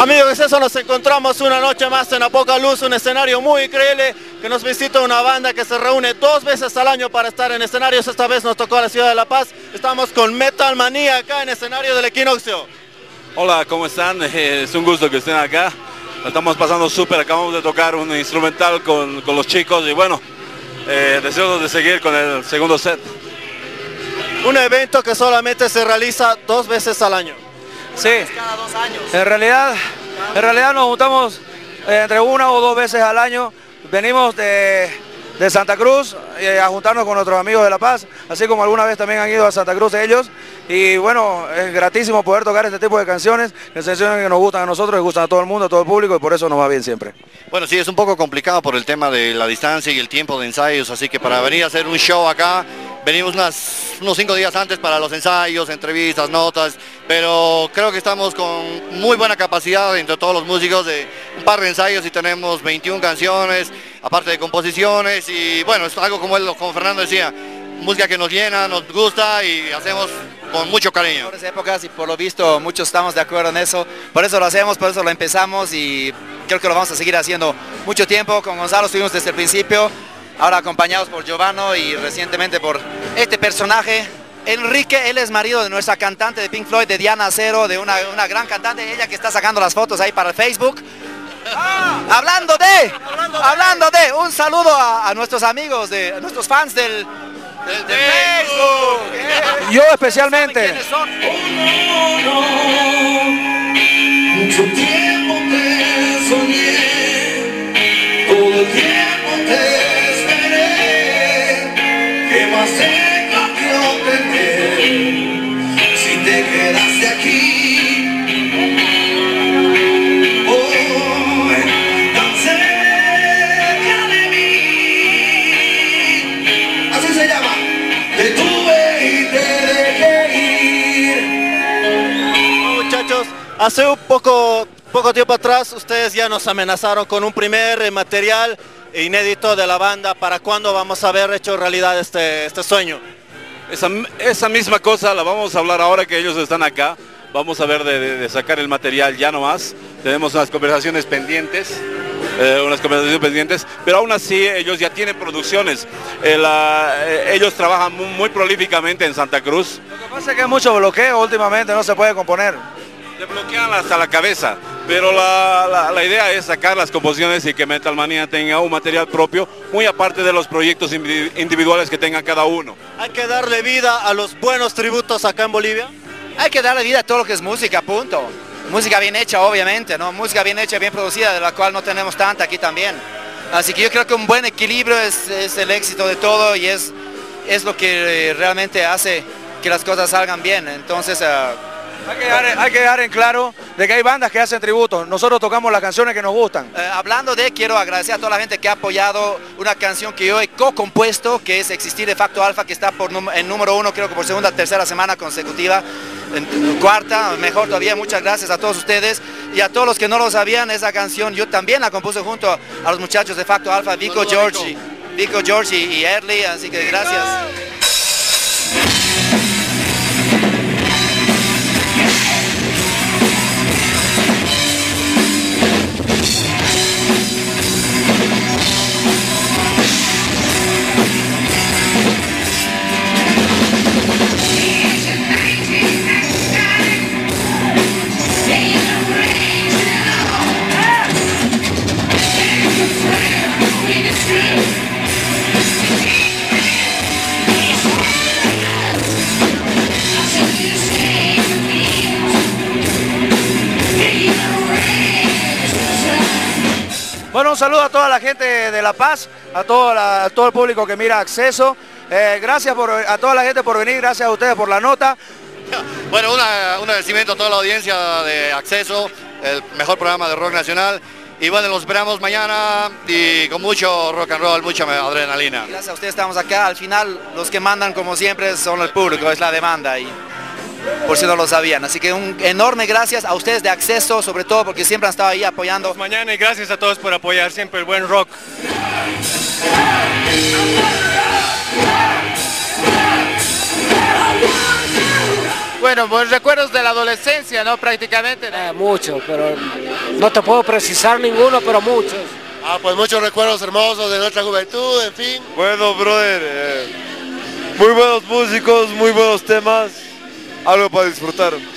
Amigos, eso nos encontramos una noche más en A Poca Luz, un escenario muy increíble que nos visita una banda que se reúne 2 veces al año para estar en escenarios. Esta vez nos tocó a la ciudad de La Paz. Estamos con Metal Manía acá en escenario del Equinoccio. Hola, ¿cómo están? Es un gusto que estén acá. Lo estamos pasando súper, acabamos de tocar un instrumental con los chicos y bueno, deseosos de seguir con el segundo set. Un evento que solamente se realiza 2 veces al año. Sí, Cada 2 años. en realidad nos juntamos entre 1 o 2 veces al año. Venimos de Santa Cruz a juntarnos con nuestros amigos de La Paz, así como alguna vez también han ido a Santa Cruz ellos. Y bueno, es gratísimo poder tocar este tipo de canciones que nos gustan a nosotros, que gustan a todo el mundo, a todo el público, y por eso nos va bien siempre. Bueno, sí, es un poco complicado por el tema de la distancia y el tiempo de ensayos, así que para venir a hacer un show acá, venimos unos 5 días antes para los ensayos, entrevistas, notas, pero creo que estamos con muy buena capacidad entre todos los músicos de un par de ensayos y tenemos 21 canciones, aparte de composiciones, y bueno, es algo como Fernando decía, música que nos llena, nos gusta y hacemos con mucho cariño. Mejores épocas y por lo visto muchos estamos de acuerdo en eso, por eso lo hacemos, por eso lo empezamos y creo que lo vamos a seguir haciendo mucho tiempo. Con Gonzalo estuvimos desde el principio, ahora acompañados por Giovanno y recientemente por este personaje, Enrique. Él es marido de nuestra cantante de Pink Floyd, de Diana Acero, de una gran cantante, ella que está sacando las fotos ahí para el Facebook. Hablando de, un saludo a nuestros amigos, a nuestros fans del Facebook. Yo especialmente. Mucho tiempo te soñé, todo el tiempo te esperé. ¿Qué más tengo que obtener si te quedaste aquí? Hoy, tan cerca de mí. Así se llama. Te tuve y te dejé ir. Bueno, muchachos, hace un poco tiempo atrás ustedes ya nos amenazaron con un primer material inédito de la banda. ¿Para cuándo vamos a ver hecho realidad este sueño? Esa misma cosa la vamos a hablar ahora que ellos están acá. Vamos a ver de sacar el material ya nomás. Tenemos unas conversaciones pendientes. Pero aún así ellos ya tienen producciones. Ellos trabajan muy prolíficamente en Santa Cruz. Lo que pasa es que hay mucho bloqueo últimamente, no se puede componer. Le bloquean hasta la cabeza, pero la idea es sacar las composiciones y que Metal Manía tenga un material propio, muy aparte de los proyectos individuales que tenga cada uno. ¿Hay que darle vida a los buenos tributos acá en Bolivia? Hay que darle vida a todo lo que es música, punto. Música bien hecha, obviamente, ¿no? Música bien hecha, bien producida, de la cual no tenemos tanta aquí también. Así que yo creo que un buen equilibrio es el éxito de todo y es lo que realmente hace que las cosas salgan bien. Entonces, hay que dejar en claro de que hay bandas que hacen tributos. Nosotros tocamos las canciones que nos gustan. hablando de, quiero agradecer a toda la gente que ha apoyado una canción que yo he co-compuesto, que es Existir de Facto Alfa, que está en número 1, creo que por segunda, tercera semana consecutiva, en cuarta, mejor todavía. Muchas gracias a todos ustedes y a todos los que no lo sabían. Esa canción yo también la compuse junto a los muchachos de Facto Alfa, Vico George y Early, así que gracias. Bueno, un saludo a toda la gente de La Paz, a todo el público que mira Acceso. Gracias a toda la gente por venir, gracias a ustedes por la nota. Bueno, un agradecimiento a toda la audiencia de Acceso, el mejor programa de rock nacional. Y bueno, los esperamos mañana y con mucho rock and roll, mucha adrenalina. Gracias a ustedes estamos acá. Al final los que mandan, como siempre, son el público, es la demanda, y por si no lo sabían. Así que un enorme gracias a ustedes de Acceso, sobre todo porque siempre han estado ahí apoyando. Mañana, y gracias a todos por apoyar siempre el buen rock. Bueno, pues recuerdos de la adolescencia, ¿no? Prácticamente, ¿no? Mucho, pero No te puedo precisar ninguno, pero muchos. Pues muchos recuerdos hermosos de nuestra juventud, en fin. Bueno, brother, muy buenos músicos, muy buenos temas, algo para disfrutar.